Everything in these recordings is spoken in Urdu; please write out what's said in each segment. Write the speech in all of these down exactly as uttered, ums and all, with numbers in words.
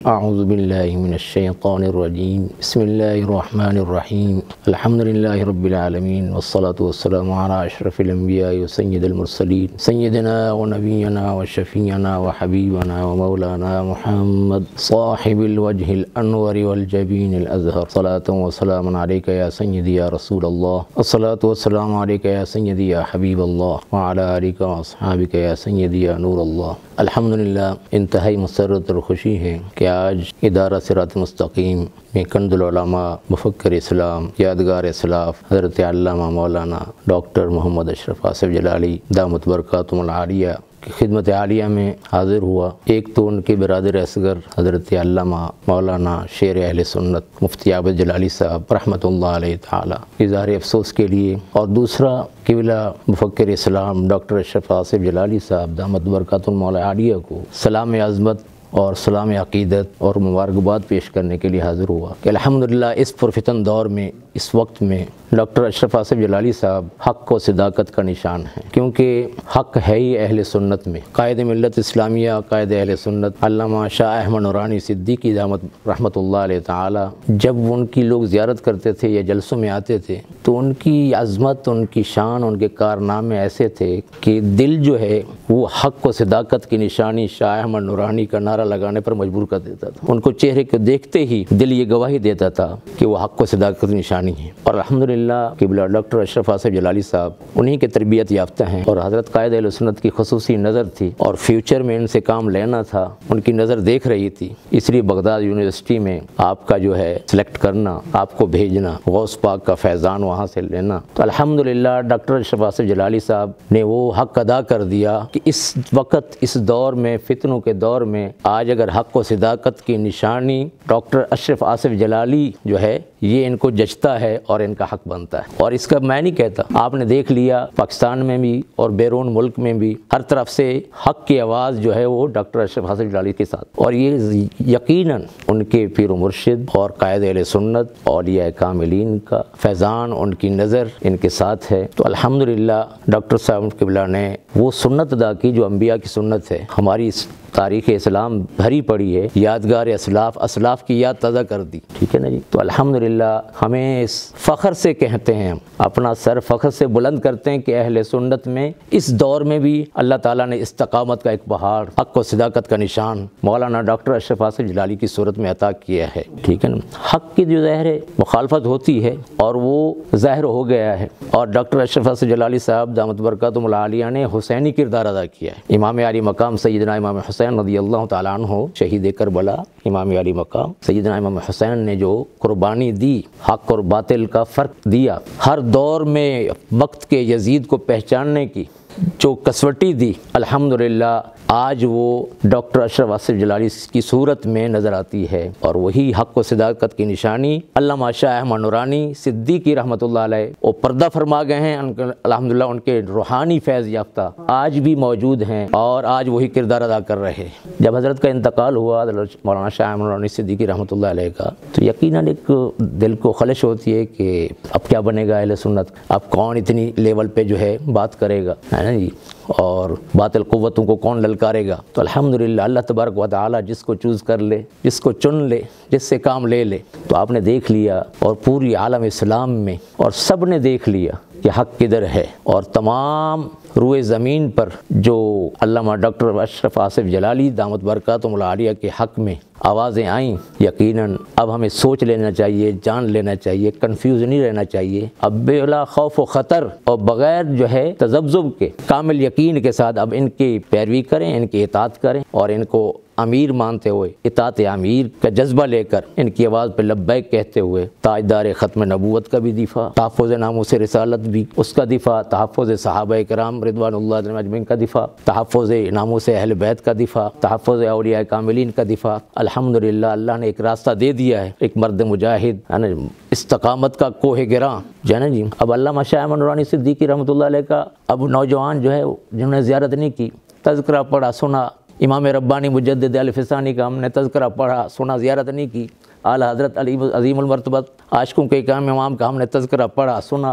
اعوذ باللہ من الشیطان الرجیم بسم اللہ الرحمن الرحیم الحمد للہ رب العالمین والصلاة والسلام علی اشرف الانبیاء وسید المرسلین سیدنا و نبینا و شفیعنا و حبیبنا و مولانا محمد صاحب الوجہ الانور والجبین الازہر صلاة و سلام علیکہ یا سیدی یا رسول اللہ الصلاة والسلام علیکہ یا سیدی یا حبیب اللہ وعلی آلک و اصحابک یا سیدی یا نور اللہ۔ الحمدللہ انتہائی مسرت اور خوشی ہے کہ آج ادارہ صراط مستقیم میں کنز العلماء مفکر اسلام یادگار اسلاف حضرت علامہ مولانا ڈاکٹر محمد اشرف آصف جلالی دامت برکاتہم العالیہ کی خدمت عالیہ میں حاضر ہوا۔ ایک تو ان کے برادر اصغر حضرت علامہ مولانا شیر اہل سنت مفتی عابد جلالی صاحب رحمۃ اللہ علیہ تعالی اظہار افسوس کے لیے، اور دوسرا قبلہ مفکر اسلام ڈاکٹر اشرف آصف جلالی صاحب دامت برکاتہم العالیہ کو سلام عظمت اور سلام عقیدت اور مبارکباد پیش کرنے کے لیے حاضر ہوا کہ الحمدللہ اس پرفتن دور میں، اس وقت میں ڈاکٹر اشرف آصف جلالی صاحب حق و صداقت کا نشان ہے، کیونکہ حق ہے ہی اہل سنت میں۔ قائد ملت اسلامیہ، قائد اہل سنت علامہ شاہ احمد نورانی صدیقی دامت رحمۃ اللہ علیہ تعالی، جب ان کی لوگ زیارت کرتے تھے یا جلسوں میں آتے تھے تو ان کی عظمت، ان کی شان، ان کے کارنامے ایسے تھے کہ دل جو ہے وہ حق و صداقت کی نشانی شاہ احمد نورانی کا نعرہ لگانے پر مجبور کر دیتا تھا۔ ان کو چہرے کو دیکھتے ہی دل یہ گواہی دیتا تھا کہ وہ حق و صداقت کی نشانی ہے، اور الحمدللہ قبلہ ڈاکٹر اشرف آصف جلالی صاحب انہی کے تربیت یافتہ ہیں، اور حضرت قائد اہل سنت کی خصوصی نظر تھی اور فیوچر میں ان سے کام لینا تھا، ان کی نظر دیکھ رہی تھی، اس لیے بغداد یونیورسٹی میں آپ کا جو ہے سلیکٹ کرنا، آپ کو بھیجنا، غوث پاک کا فیضان وہاں سے لینا، تو الحمدللہ ڈاکٹر اشرف آصف جلالی صاحب نے وہ حق ادا کر دیا کہ اس وقت، اس دور میں، فتنوں کے دور میں آج اگر حق و صداقت کی نشانی ڈاکٹر اشرف آصف جلالی جو ہے یہ ان کو جچتا ہے اور ان کا حق بنتا ہے۔ اور اس کا میں نہیں کہتا، آپ نے دیکھ لیا پاکستان میں بھی اور بیرون ملک میں بھی ہر طرف سے حق کی آواز جو ہے وہ ڈاکٹر اشرف آصف جلالی کے ساتھ، اور یہ یقیناً ان کے پیر و مرشد اور قائد اہل سنت اولیاء کاملین کا فیضان، ان کی نظر ان کے ساتھ ہے۔ تو الحمدللہ ڈاکٹر صاحب قبلہ نے وہ سنت ادا کی جو انبیاء کی سنت ہے۔ ہماری تاریخ اسلام بھری پڑی ہے یادگار اسلاف، اسلاف کی یاد تازہ کر دی، ٹھیک ہے نا جی۔ تو الحمدللہ ہمیں اس فخر سے کہتے ہیں، اپنا سر فخر سے بلند کرتے ہیں کہ اہل سنت میں اس دور میں بھی اللہ تعالیٰ نے استقامت کا ایک پہاڑ، حق و صداقت کا نشان مولانا ڈاکٹر اشرف آصف جلالی کی صورت میں عطا کیا ہے، ٹھیک ہے نا۔ حق کی جو ظاہر ہے مخالفت ہوتی ہے اور وہ ظاہر ہو گیا ہے، اور ڈاکٹر اشرف آصف جلالی صاحب دامت برکاتہم العالیہ نے حسینی کردار ادا کیا ہے۔ امام علی مقام سیدنا امام حسین رضی اللہ تعالیٰ عنہ شہید کربلا، امام علی مقام سیدنا امام حسین نے جو قربانی دی، حق اور باطل کا فرق دیا، ہر دور میں وقت کے یزید کو پہچاننے کی جو کسوٹی دی، الحمدللہ آج وہ ڈاکٹر اشرف آصف جلالی کی صورت میں نظر آتی ہے، اور وہی حق و صداقت کی نشانی علامہ شاہ احمد نورانی صدیقی رحمۃ اللہ علیہ وہ پردہ فرما گئے ہیں، الحمدللہ ان کے روحانی فیض یافتہ آج بھی موجود ہیں اور آج وہی کردار ادا کر رہے ہیں۔ جب حضرت کا انتقال ہوا مولانا شاہ احمد نورانی صدیقی رحمۃ اللہ علیہ کا، تو یقیناً ایک دل کو خلش ہوتی ہے کہ اب کیا بنے گا اہل سنت، اب کون اتنی لیول پہ جو ہے بات کرے گا، ہے نا جی، اور باطل قوتوں کو کون للکارے گا۔ تو الحمدللہ اللہ تبارک و تعالی جس کو چوز کر لے، جس کو چن لے، جس سے کام لے لے، تو آپ نے دیکھ لیا، اور پوری عالم اسلام میں اور سب نے دیکھ لیا کہ حق کدھر ہے، اور تمام روئے زمین پر جو علامہ ڈاکٹر اشرف آصف جلالی دامت برکاتہم العالیہ کے حق میں آوازیں آئیں، یقیناً اب ہمیں سوچ لینا چاہیے، جان لینا چاہیے، کنفیوز نہیں رہنا چاہیے، اب بلا خوف و خطر اور بغیر جو ہے تذبذب کے کامل یقین کے ساتھ اب ان کی پیروی کریں، ان کی اطاعت کریں، اور ان کو امیر مانتے ہوئے، اطاعت امیر کا جذبہ لے کر ان کی آواز پہ لبیک کہتے ہوئے تاجدار ختم نبوت کا بھی دفاع، تحفظ ناموس رسالت بھی اس کا دفاع، تحفظ صحابہ کرام رضوان اللہ علیہم اجمعین کا دفاع، تحفظ ناموس اہل بیت کا دفاع، تحفظ اولیاء کاملین کا دفاع۔ الحمدللہ اللہ نے ایک راستہ دے دیا ہے، ایک مرد مجاہد ہے نا، استقامت کا کوہ گراں جو ہے نا جی۔ اب علامہ شاہ احمد نورانی صدیقی رحمۃ اللہ علیہ کا اب نوجوان جو ہے جنہوں نے زیارت نہیں کی، تذکرہ پڑھا سنا، امام ربانی مجدد الفسانی کا ہم نے تذکرہ پڑھا سنا، زیارت نہیں کی، اعلیٰ حضرت علی عظیم المرتبت عاشقوں کے امام کا ہم نے تذکرہ پڑھا سنا،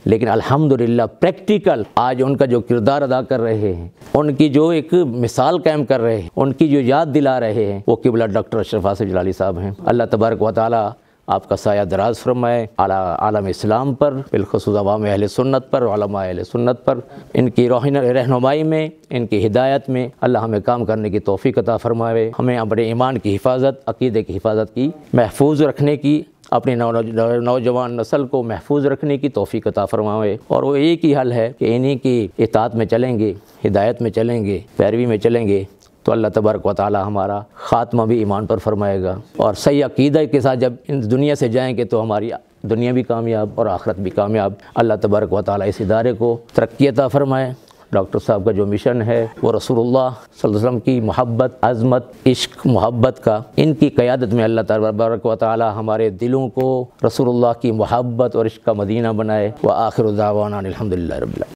لیکن الحمدللہ پریکٹیکل آج ان کا جو کردار ادا کر رہے ہیں، ان کی جو ایک مثال قائم کر رہے ہیں، ان کی جو یاد دلا رہے ہیں، وہ قبلہ ڈاکٹر اشرف آصف جلالی صاحب ہیں۔ اللہ تبارک و تعالی آپ کا سایہ دراز فرمائے عالم اسلام پر، بالخصوص عوام اہل سنت پر، علماء اہل سنت پر۔ ان کی رہنمائی میں، ان کی ہدایت میں اللہ ہمیں کام کرنے کی توفیق عطا فرمائے، ہمیں اپنے ایمان کی حفاظت، عقیدے کی حفاظت کی، محفوظ رکھنے کی، اپنی نوجوان نسل کو محفوظ رکھنے کی توفیق عطا فرمائے۔ اور وہ ایک ہی حل ہے کہ انہی کی اطاعت میں چلیں گے، ہدایت میں چلیں گے، پیروی میں چلیں گے، تو اللہ تبارک و تعالی ہمارا خاتمہ بھی ایمان پر فرمائے گا، اور صحیح عقیدہ کے ساتھ جب ان دنیا سے جائیں گے تو ہماری دنیا بھی کامیاب اور آخرت بھی کامیاب۔ اللہ تبارک و تعالی اس ادارے کو ترقی عطا فرمائے۔ ڈاکٹر صاحب کا جو مشن ہے وہ رسول اللہ صلی اللہ علیہ وسلم کی محبت، عظمت، عشق، محبت کا، ان کی قیادت میں اللہ تبارک و تعالی ہمارے دلوں کو رسول اللہ کی محبت اور عشق کا مدینہ بنائے۔ وآخر دعوانا الحمدللہ رب العالمین۔